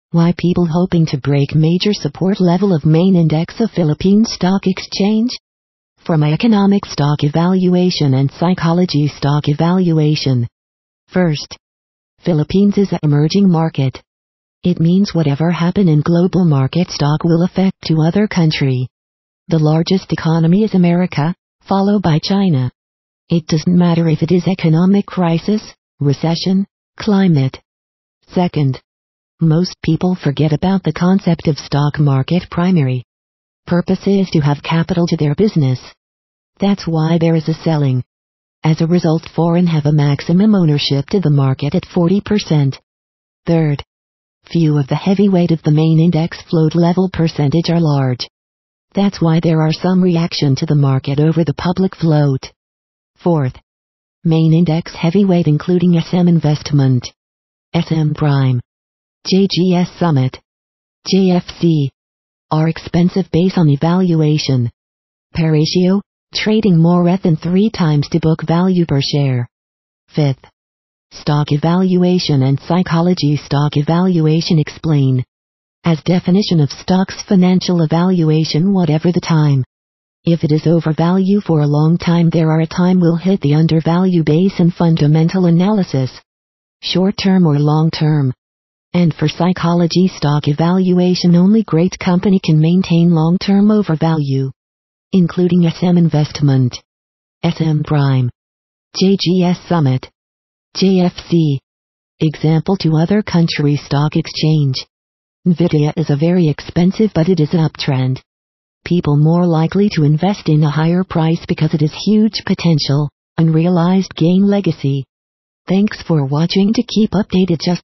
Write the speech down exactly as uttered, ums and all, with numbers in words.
Why people hoping to break major support level of main index of Philippine Stock Exchange? From Economic Stock Evaluation and Psychology Stock Evaluation. First, Philippines is an emerging market. It means whatever happen in global market stock will affect to other country. The largest economy is America, followed by China. It doesn't matter if it is economic crisis, recession, climate. Second, most people forget about the concept of stock market. Primary purpose is to have capital to their business. That's why there is a selling. As a result, foreign have a maximum ownership to the market at forty percent. Third, few of the heavyweight of the main index float level percentage are large. That's why there are some reaction to the market over the public float. Fourth, main index heavyweight including S M Investment, S M Prime, J G S Summit, J F C, are expensive based on evaluation. P E ratio, trading more than three times to book value per share. Fifth, stock evaluation and psychology. Stock evaluation explain. As definition of stocks, financial evaluation whatever the time. If it is overvalued for a long time, there are a time will hit the undervalue base and fundamental analysis. Short term or long term. And for psychology stock evaluation, only great company can maintain long term overvalue. Including S M Investment, S M Prime, J G S Summit, J F C. Example to other country stock exchange. Nvidia is a very expensive but it is an uptrend. People more likely to invest in a higher price because it is huge potential, unrealized gain legacy. Thanks for watching. To keep updated, just